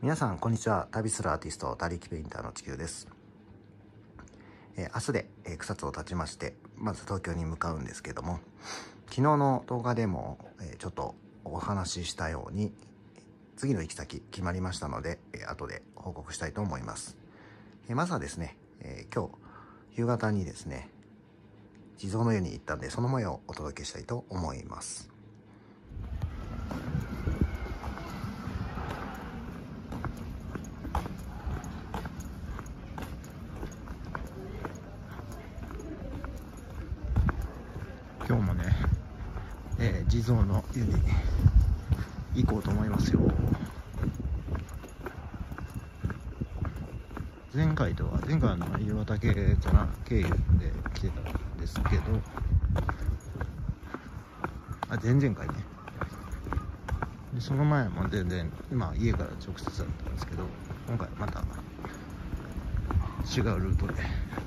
皆さんこんにちは。旅するアーティスト他力ペインターの地球です。明日で草津を立ちまして、まず東京に向かうんですけども、昨日の動画でもちょっとお話ししたように次の行き先決まりましたので、後で報告したいと思います。まずはですね、今日夕方にですね地蔵の湯に行ったんで、その模様をお届けしたいと思います。今日もね、地蔵の湯に行こうと思いますよ。前回の夕方経由で来てたんですけど、前々回ね。でその前も全然家から直接だったんですけど、今回また違うルートで。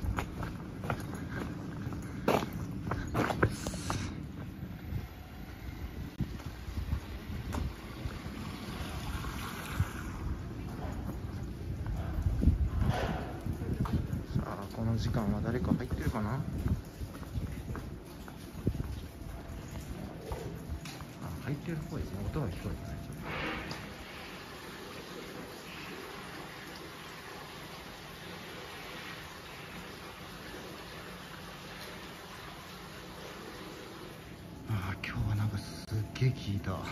この時間は誰か入ってるかな。入ってるっぽいですね。音が聞こえてない。今日はなんかすっげえ効いた。足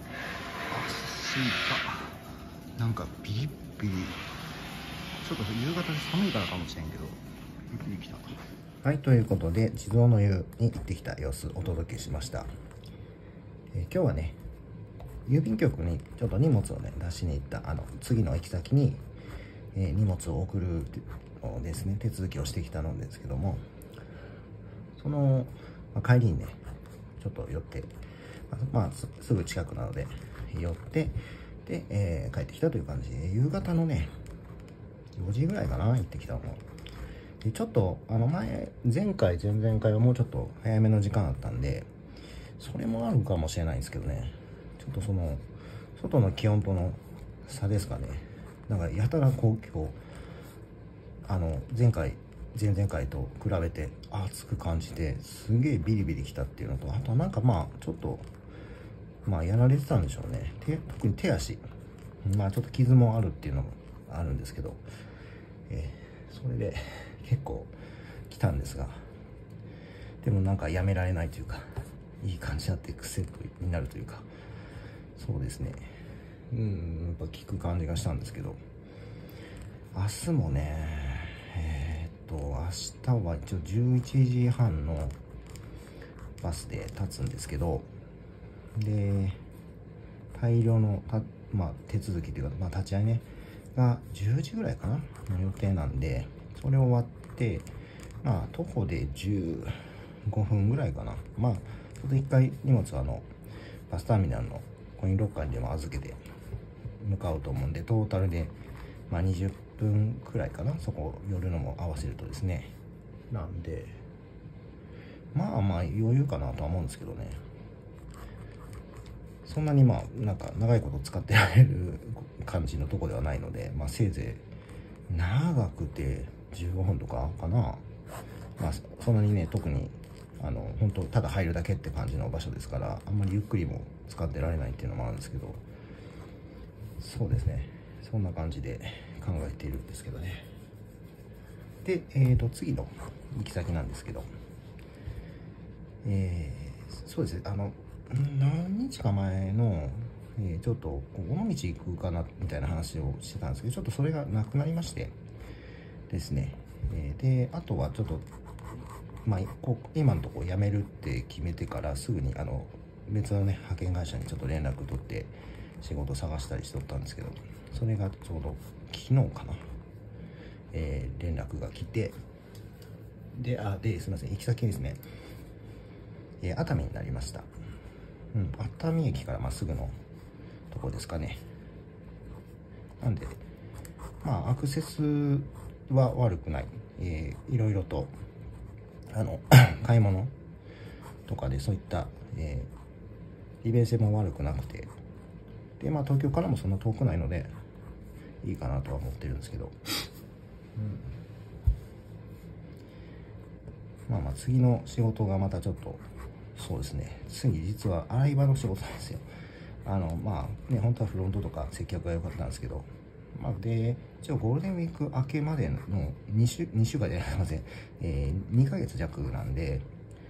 がなんかビリッビリ。ちょっと夕方で寒いからかもしれんけど、雪来た。はい、ということで地蔵の湯に行ってきた様子お届けしました。今日はね、郵便局にちょっと荷物をね出しに行った、次の行き先に、荷物を送るのですね、手続きをしてきたのですけども、その、帰りにねちょっと寄って、すぐ近くなので寄ってで、帰ってきたという感じで、夕方のね4時ぐらいかな、行ってきたのも。でちょっと前回前々回はもうちょっと早めの時間だったんで、それもあるかもしれないんですけどね、ちょっとその外の気温との差ですかね。なんかやたらこう今日前回前々回と比べて暑く感じて、すげえビリビリきたっていうのと、あとなんかちょっとやられてたんでしょうね。特に手足ちょっと傷もあるっていうのもあるんですけど、それで結構来たんですが、でもなんかやめられないというか、いい感じになって癖になるというか、そうですね、やっぱ効く感じがしたんですけど、明日もね明日は一応11時半のバスで立つんですけど、で大量の手続きというか、立ち会いねが10時ぐらいかなの予定なんで、それ終わって徒歩で15分ぐらいかな。ちょっと一回荷物はバスターミナルのコインロッカーにでも預けて向かうと思うんで、トータルで20分くらいかな、そこ寄るのも合わせるとですね。なんで余裕かなとは思うんですけどね。そんなになんか長いこと使ってられる感じのとこではないので、せいぜい長くて15分とかかな。そんなにね、特に本当ただ入るだけって感じの場所ですから、あんまりゆっくりも使ってられないっていうのもあるんですけど、そうですね、そんな感じで考えているんですけどね。で次の行き先なんですけど、そうですね、何日か前の、ちょっと尾道行くかなみたいな話をしてたんですけど、ちょっとそれがなくなりましてですね、であとはちょっと今のところ辞めるって決めてからすぐに別のね派遣会社にちょっと連絡取って仕事探したりしとったんですけど、それがちょうど昨日かな、連絡が来て、ですみません、行き先ですね、熱海になりました。熱海駅からすぐのとこですかね。なんでアクセスは悪くない、いろいろと買い物とかでそういった、利便性も悪くなくて、で東京からもそんな遠くないので、 いいかなとは思ってるんですけど、まあ次の仕事がまたちょっと、そうですね、次実は洗い場の仕事なんですよ。まあね、本当はフロントとか接客が良かったんですけど、で、一応ゴールデンウィーク明けまでの2週間じゃありません、2ヶ月弱なんで、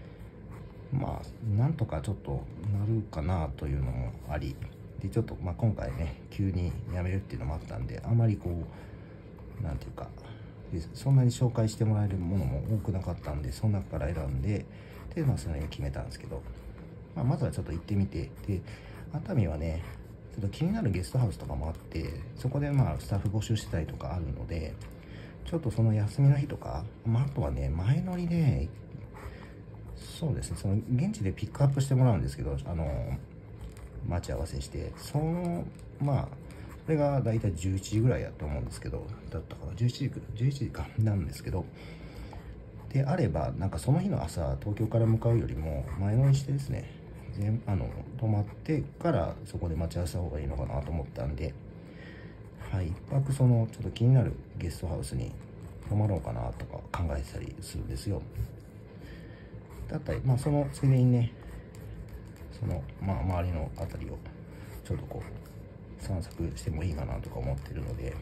なんとかちょっとなるかなというのもあり、で、ちょっと今回ね、急に辞めるっていうのもあったんで、あまりなんていうか、そんなに紹介してもらえるものも多くなかったんで、その中から選んで、で、それに決めたんですけど、まずはちょっと行ってみて、で、熱海はね、ちょっと気になるゲストハウスとかもあって、そこでスタッフ募集してたりとかあるので、ちょっとその休みの日とか、あとはね、前乗りで、そうですね、その現地でピックアップしてもらうんですけど、待ち合わせして、それがだいたい11時ぐらいやと思うんですけど、だったかな、11時かなんですけど、であれば、その日の朝、東京から向かうよりも前乗りしてですね、泊まってからそこで待ち合わせた方がいいのかなと思ったんで、一泊ちょっと気になるゲストハウスに泊まろうかなとか考えてたりするんですよ。だったり、そのついでにね、周りのあたりをちょっと散策してもいいかなとか思ってるので、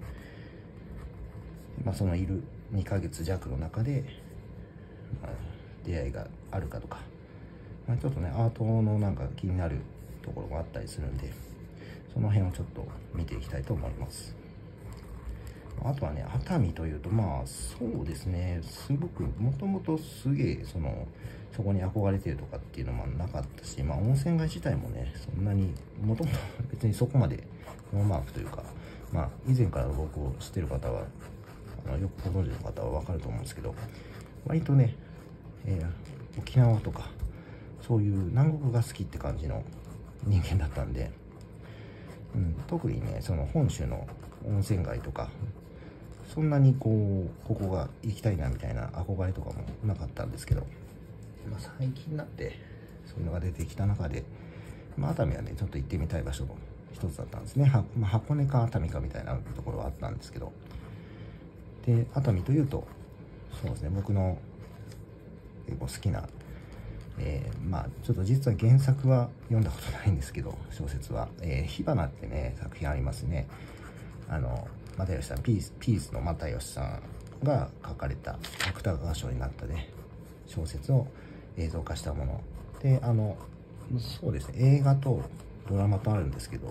そのいる2ヶ月弱の中で、出会いがあるかとか、ちょっとね、アートの気になるところがあったりするんで、その辺をちょっと見ていきたいと思います。あとはね、熱海というと、そうですね、すごく、もともとすげえ、そこに憧れてるとかっていうのもなかったし、温泉街自体もね、そんなに、もともと別にそこまでノーマークというか、以前から僕を知ってる方は、よくご存知の方はわかると思うんですけど、割とね、沖縄とか、そういう南国が好きって感じの人間だったんで、特にね、その本州の温泉街とか、そんなにここが行きたいなみたいな憧れとかもなかったんですけど、最近になってそういうのが出てきた中で、熱海はね、ちょっと行ってみたい場所の一つだったんですね。箱根か熱海かみたいなところはあったんですけど、で、熱海というと、そうですね、僕の結構好きな、ちょっちょっと実は原作は読んだことないんですけど、小説は、火花ってね、作品ありますね。又吉さん、ピースの又吉さんが書かれた芥川賞になったね、小説を映像化したもので、そうですね、映画とドラマとあるんですけど、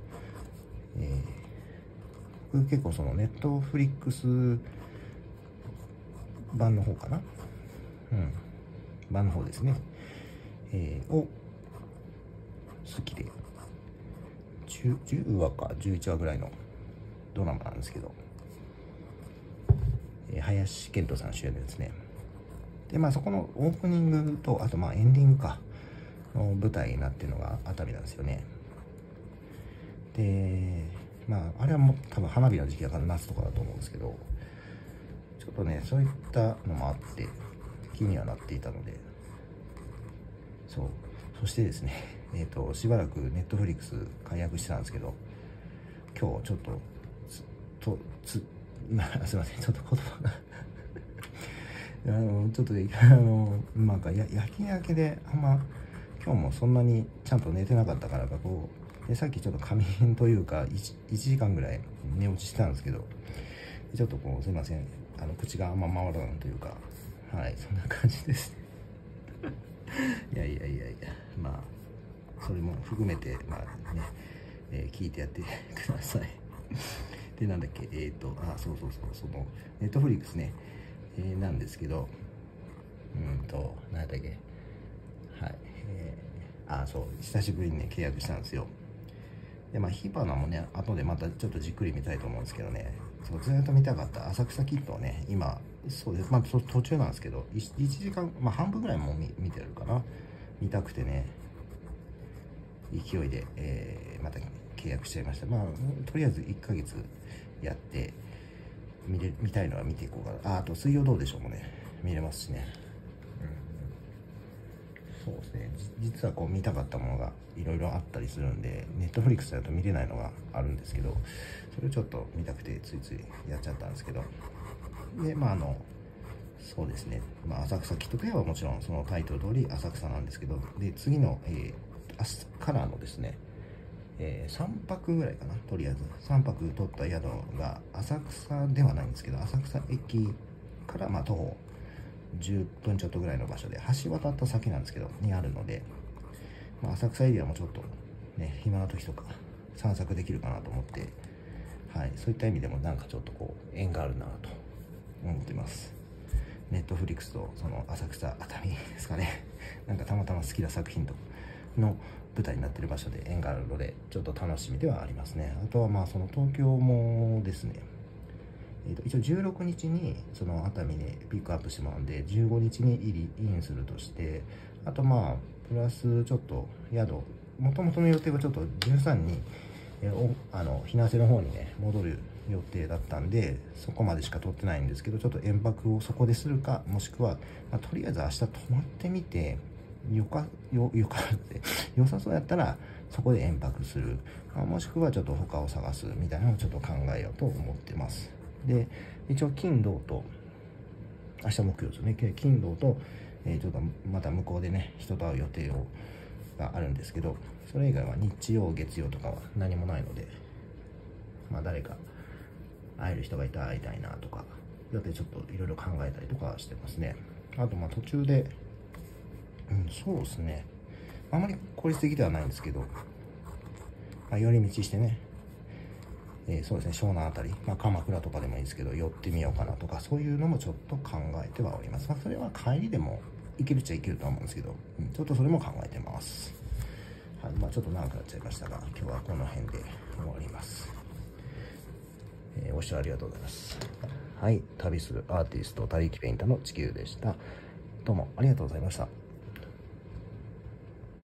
僕結構ネットフリックス版の方かな、版の方ですね、を好きで、10話か11話ぐらいのドラマなんですけど、林遣都さん主演のですね。で、そこのオープニングと、あとエンディングかの舞台になってるのが熱海なんですよね。で、あれはもう多分花火の時期だから夏とかだと思うんですけど、ちょっとね、そういったのもあって気にはなっていたので、そしてですね、しばらくネットフリックス解約してたんですけど、今日ちょっとすいません、ちょっと言葉がちょっと夜勤明けで今日もそんなにちゃんと寝てなかったからか、でさっきちょっと仮眠というか 1時間ぐらい寝落ちしてたんですけど、ちょっとすいません、口があんま回らないというか、そんな感じですいや、それも含めて聞いてやってくださいで、なんだっけ、そうそのネットフリックスね、なんですけど、何だっけ、そう、久しぶりにね契約したんですよ。で、火花もね、後でまたちょっとじっくり見たいと思うんですけどね、ずっと見たかった浅草キッドをね、今そうです、途中なんですけど、1時間、半分ぐらいも見てるかな、見たくてね、勢いで、また契約しちゃいました。とりあえず1ヶ月やって見たいのは見ていこうかな。あと水曜どうでしょうもね、見れますしね、 そうですね、実はこう見たかったものがいろいろあったりするんで、ネットフリックスだと見れないのがあるんですけど、それをちょっと見たくてついついやっちゃったんですけど、でそうですね、浅草キッドフェアはもちろんそのタイトル通り浅草なんですけど、で次の、明日からのですね、3泊ぐらいかな、とりあえず3泊取った宿が浅草ではないんですけど、浅草駅から徒歩10分ちょっとぐらいの場所で、橋渡った先なんですけどにあるので、浅草エリアもちょっとね、暇な時とか散策できるかなと思って、そういった意味でもなんかちょっとこう縁があるなと思ってます。ネットフリックスとその浅草熱海ですかね、なんかたまたま好きな作品との舞台になっている場所で縁があるので、ちょっと楽しみではありますね。あとはその東京もですね、一応16日にその熱海でピックアップしてもらうんで、15日にインするとして、あとプラスちょっと宿、もともとの予定はちょっと13に日生の方にね戻る予定だったんで、そこまでしか取ってないんですけど、ちょっと延泊をそこでするか、もしくは、とりあえず明日泊まってみて良さそうやったらそこで延泊する、もしくはちょっと他を探すみたいなのをちょっと考えようと思ってます。で一応金土と、明日木曜ですね、金土と、ちょっとまた向こうでね人と会う予定があるんですけど、それ以外は日曜月曜とかは何もないので、誰か会える人がいたら会いたいなとか、予定ちょっといろいろ考えたりとかしてますね。あと途中でそうですね、あまり効率的ではないんですけど、寄り道してね、そうですね、湘南あたり、鎌倉とかでもいいですけど寄ってみようかなとか、そういうのもちょっと考えてはおります。それは帰りでも行けるっちゃいけると思うんですけど、ちょっとそれも考えてます。ちょっと長くなっちゃいましたが、今日はこの辺で終わります。ご視聴ありがとうございます。旅するアーティスト、他力ペインターの地球でした。どうもありがとうございました。